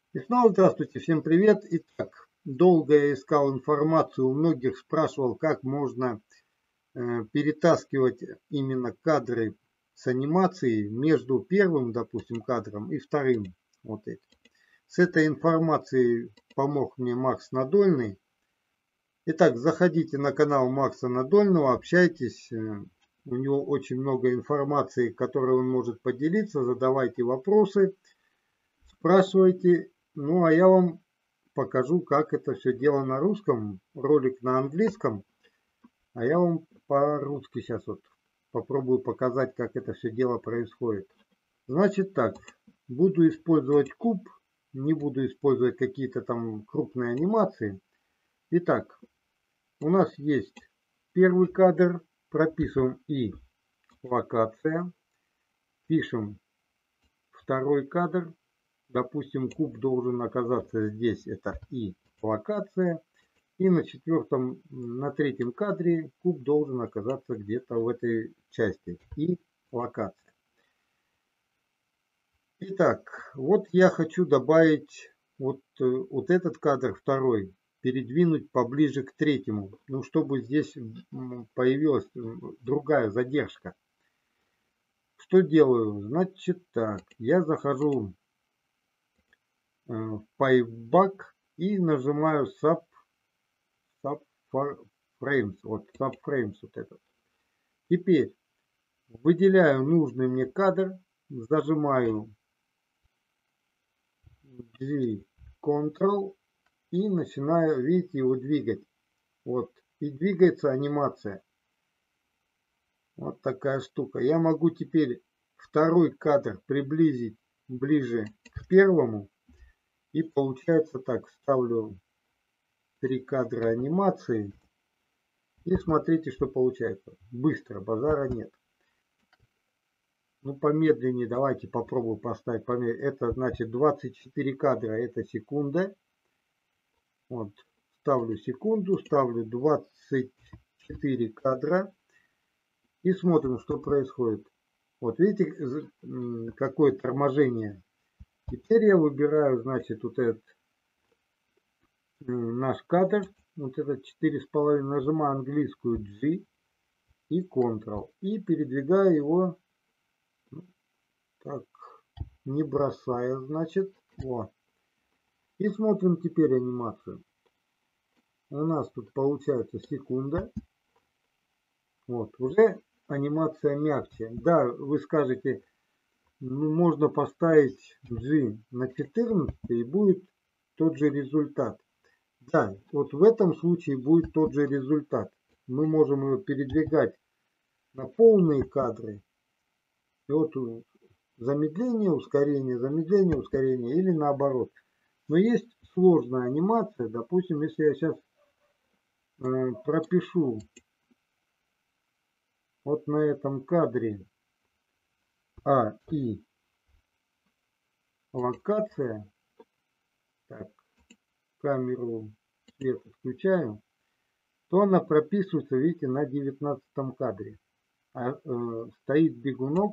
И снова здравствуйте, всем привет. Итак, долго я искал информацию, у многих спрашивал, как можно перетаскивать именно кадры с анимацией между первым, допустим, кадром и вторым. Вот этим. С этой информацией помог мне Макс Надольный. Итак, заходите на канал Макса Надольного, общайтесь. У него очень много информации, которой он может поделиться. Задавайте вопросы, спрашивайте. Ну, а я вам покажу, как это все дело на русском. Ролик на английском. А я вам по-русски сейчас вот попробую показать, как это все дело происходит. Значит так, буду использовать куб, не буду использовать какие-то там крупные анимации. Итак, у нас есть первый кадр, прописываем и локация, пишем второй кадр, допустим, куб должен оказаться здесь, это и локация. И на четвертом, на третьем кадре куб должен оказаться где-то в этой части. И локация. Итак, вот я хочу добавить вот этот кадр второй, передвинуть поближе к третьему. Ну, чтобы здесь появилась другая задержка. Что делаю? Значит так, я захожу в Playback и нажимаю Subframes. Вот Subframes вот этот. Теперь выделяю нужный мне кадр, зажимаю G Ctrl и начинаю, видите, его двигать. Вот. И двигается анимация. Вот такая штука. Я могу теперь второй кадр приблизить ближе к первому. И получается так, ставлю 3 кадра анимации. И смотрите, что получается. Быстро, базара нет. Ну, помедленнее давайте попробую поставить помедленнее. Это значит 24 кадра, это секунда. Вот, ставлю секунду, ставлю 24 кадра. И смотрим, что происходит. Вот видите, какое торможение. Теперь я выбираю, значит, вот этот наш кадр. Вот этот 4,5. Нажимаю английскую G и Ctrl. И передвигаю его так, не бросая, значит. Вот. И смотрим теперь анимацию. У нас тут получается секунда. Вот, уже анимация мягче. Да, вы скажете, ну, можно поставить G на 14 и будет тот же результат. Да, вот в этом случае будет тот же результат. Мы можем его передвигать на полные кадры. И вот замедление, ускорение, ускорение или наоборот. Но есть сложная анимация. Допустим, если я сейчас пропишу вот на этом кадре и локация. Так, камеру свет включаю. То она прописывается, видите, на 19 кадре. Стоит бегунок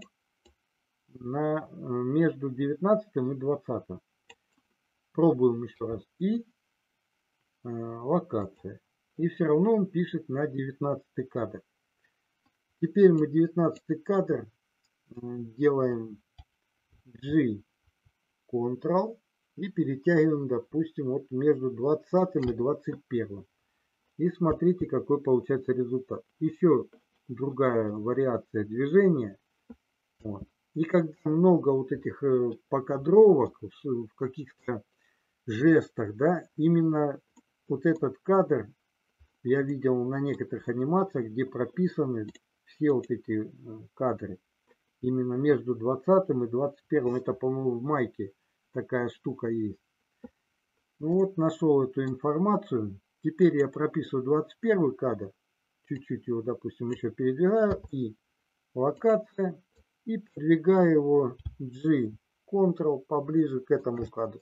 между 19 и 20. Пробуем еще раз. И локация. И все равно он пишет на 19 кадр. Теперь мы 19 кадр делаем G Ctrl и перетягиваем, допустим, вот между 20 и 21. И смотрите, какой получается результат. Еще другая вариация движения. Вот. И когда много вот этих покадровок в каких-то жестах, да, именно вот этот кадр я видел на некоторых анимациях, где прописаны все вот эти кадры. Именно между 20 и 21. Это, по-моему, в майке такая штука есть. Ну вот, нашел эту информацию. Теперь я прописываю 21 кадр. Чуть-чуть его, допустим, еще передвигаю. И локация. И продвигаю его G Ctrl поближе к этому кадру.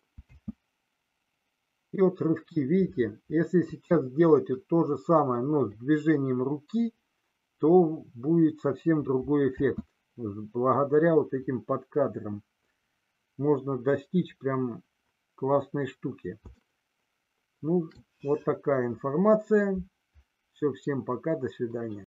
И вот рывки, видите, если сейчас сделать то же самое, но с движением руки, то будет совсем другой эффект. Благодаря вот этим подкадрам можно достичь прям классной штуки. Ну, вот такая информация. Все, всем пока, до свидания.